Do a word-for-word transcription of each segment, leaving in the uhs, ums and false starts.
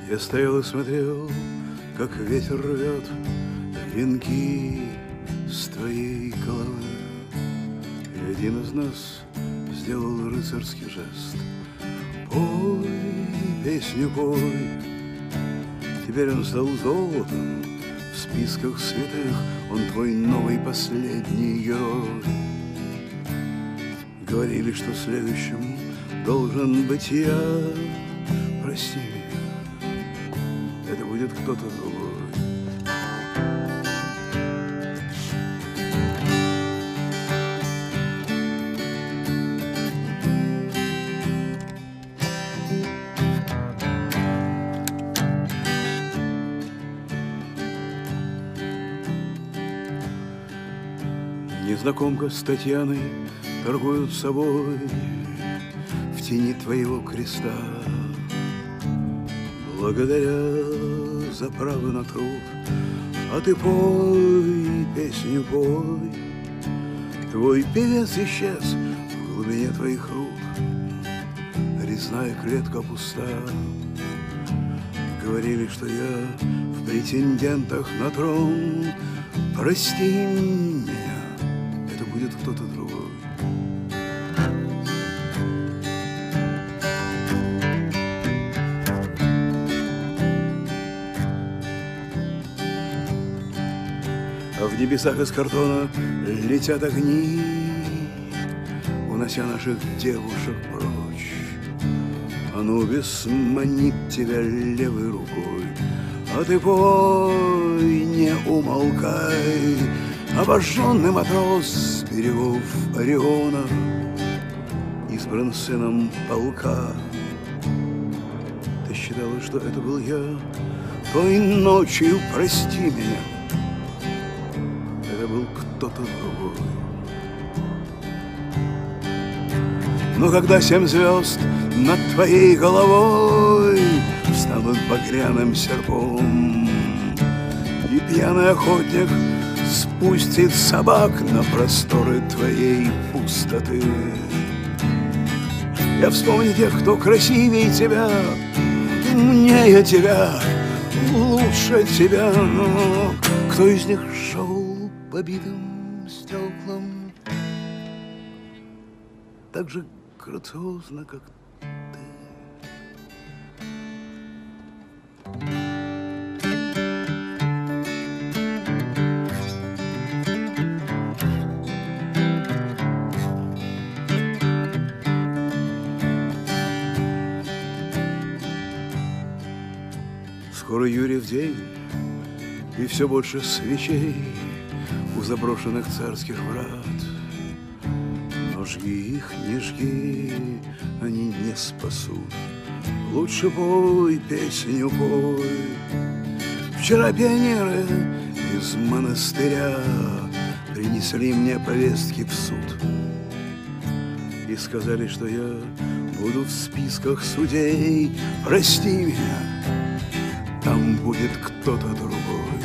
Я стоял и смотрел, как ветер рвет венки с твоей головы. И один из нас сделал рыцарский жест. Пой, песню пой. Теперь он стал золотом в списках святых. Он твой новый последний герой. Говорили, что следующим должен быть я. Прости меня, это будет кто-то другой. Незнакомка с Татьяной торгуют собой в тени твоего креста. Благодаря за право на труд, а ты пой, песню пой. Твой певец исчез в глубине твоих рук, резная клетка пуста. Говорили, что я в претендентах на трон. Прости меня, это будет кто-то другой. А в небесах из картона летят огни, унося наших девушек прочь. Анубис манит тебя левой рукой, а ты пой, не умолкай. Обожженный матрос с берегов Ориона, избран сыном полка. Ты считала, что это был я той ночью, прости меня, это был кто-то другой. Но когда семь звезд над твоей головой встанут багряным серпом, и пьяный охотник спустит собак на просторы твоей пустоты, я вспомню тех, кто красивее тебя, умнее тебя, лучше тебя. Но кто из них шел побитым стеклом так же грациозно, как ты? Скоро Юрьев день, и все больше свечей у заброшенных царских врат. Но жги их, не жги, они не спасут. Лучше пой, песню пой. Вчера пионеры из монастыря принесли мне повестки в суд и сказали, что я буду в списках судей. Прости меня, там будет кто-то другой.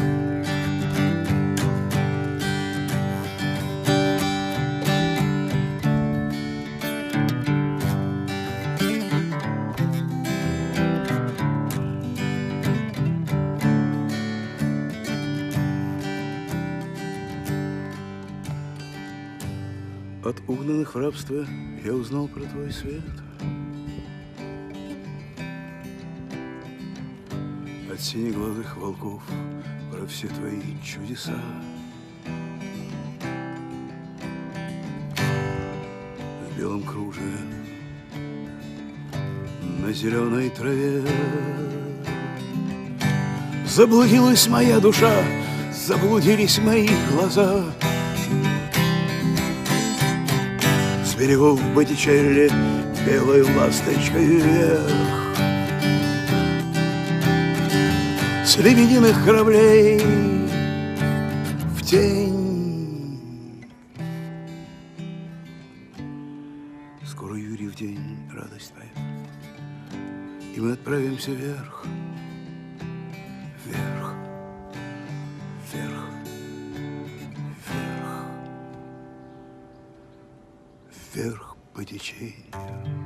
От угнанных в рабство я узнал про твой свет. От синеглазых волков про все твои чудеса. В белом кружеве на зеленой траве заблудилась моя душа, заблудились мои глаза. С берегов Боттичелли белой ласточкой вверх, с лебединых кораблей в тень. Скоро Юрьев день, радость моя, и мы отправимся вверх, вверх, вверх, вверх, вверх по течению.